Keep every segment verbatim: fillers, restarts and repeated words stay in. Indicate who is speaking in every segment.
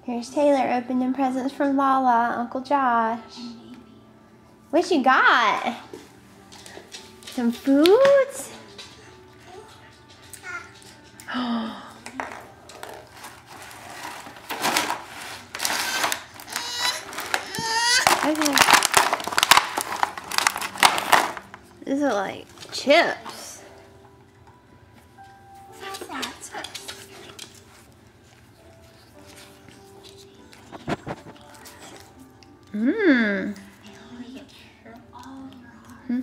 Speaker 1: Here's Taylor opening presents from Lala, Uncle Josh. What you got? Some foods? Okay. These are like chips. Mmm. Hmm.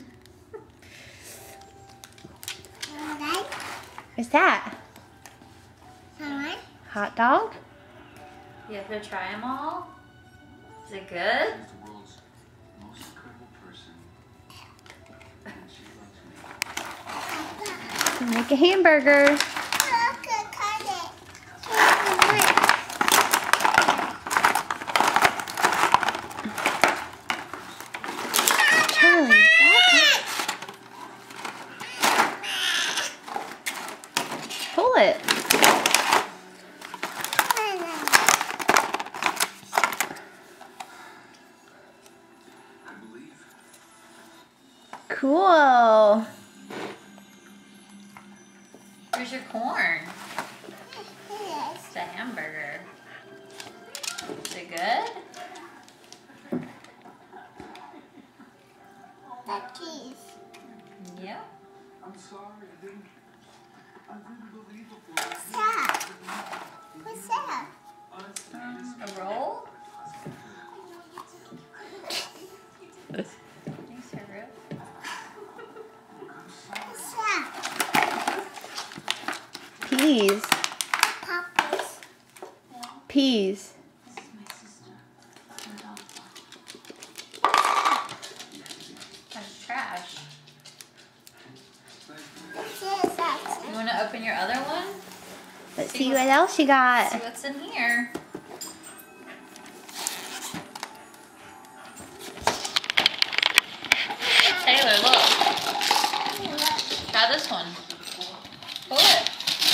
Speaker 1: What's that? Hot dog?
Speaker 2: You have to try them all? Is it good?
Speaker 1: Make a hamburger. Charlie, pull it. Cool.
Speaker 2: Where's your corn? It's a hamburger. Is it good?
Speaker 3: That cheese.
Speaker 2: Yep.
Speaker 4: I'm sorry, I didn't. I didn't believe it.
Speaker 3: What's that? What's that?
Speaker 2: Um, a roll? Thanks, Haru.
Speaker 3: What's that?
Speaker 1: Peas.
Speaker 3: Poppers.
Speaker 1: Peas.
Speaker 2: This is my sister. That's trash.
Speaker 3: What's that?
Speaker 2: You want to open your other one?
Speaker 1: Let's
Speaker 2: See
Speaker 1: see
Speaker 2: what-
Speaker 1: what else you got.
Speaker 2: See what's in here. Taylor, look. Try this one. Pull it.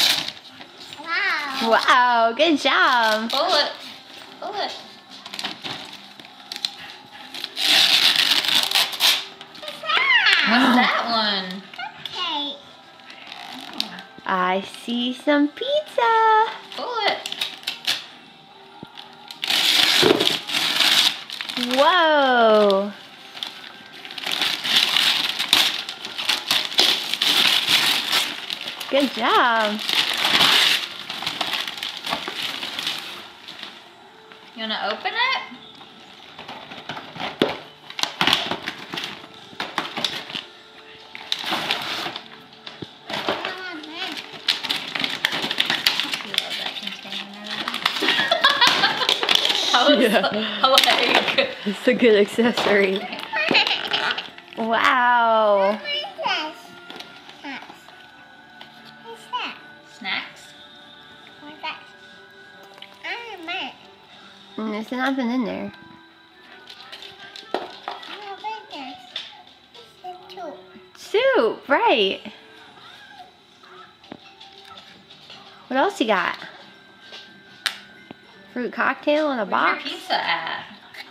Speaker 3: Wow.
Speaker 1: Wow, good job.
Speaker 2: Pull it. Pull it. What's that one?
Speaker 3: Okay.
Speaker 1: I see some pizza.
Speaker 2: Pull it.
Speaker 1: Whoa. Good job.
Speaker 2: You want to open it? You love that container. I was
Speaker 1: Yeah.
Speaker 2: like,
Speaker 1: It's a good accessory. Wow.
Speaker 3: What's this? What's that?
Speaker 2: snacks?
Speaker 3: What's that? Ah, man.
Speaker 1: Mm, There's nothing in there.
Speaker 3: Oh, goodness. It's a soup.
Speaker 1: Soup, right. What else you got? Fruit cocktail in a
Speaker 2: Where's
Speaker 1: box?
Speaker 2: your pizza at?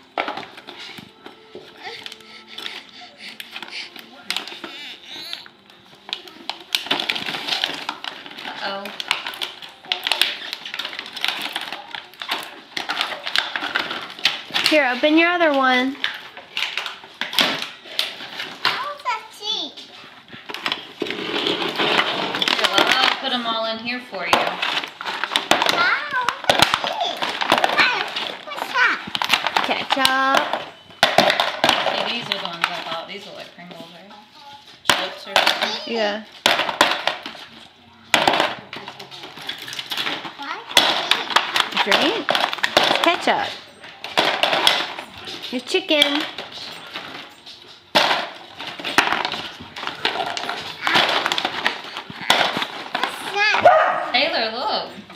Speaker 2: Uh-oh.
Speaker 1: Here, open your other one.
Speaker 3: How's that cheese?
Speaker 2: Here, well, I'll put them all in here for you.
Speaker 3: Wow, what's that?
Speaker 1: Ketchup.
Speaker 2: See, these are the ones I thought. These are like Pringles, right? Chips or something.
Speaker 1: Yeah.
Speaker 3: Why
Speaker 1: Drink. Ketchup. Your chicken.
Speaker 3: What's that?
Speaker 2: Taylor, look.